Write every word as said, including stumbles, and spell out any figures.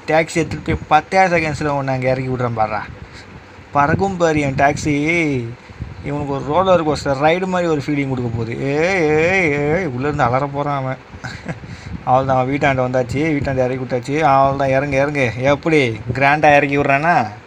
Taxi எடுத்துகிட்டு போய் பத்தே செகண்ட்ஸில் ஒன்று அங்கே இறக்கி விட்றேன் பாடுறா. பறக்கும் பாரு என் டாக்ஸி. இவனுக்கு ஒரு ரோலர் கோஸ்டர் ரைடு மாதிரி ஒரு ஃபீலிங் கொடுக்க போகுது. ஏய் ஏய் ஏய் உள்ளேருந்து அலற போகிறான் அவன். அவள் தான் வீட்டாண்ட வந்தாச்சு, வீட்டாண்ட இறக்கி விட்டாச்சு. அவள் தான் இறங்க இறங்க. எப்படி கிராண்டாக இறக்கி விட்றானா?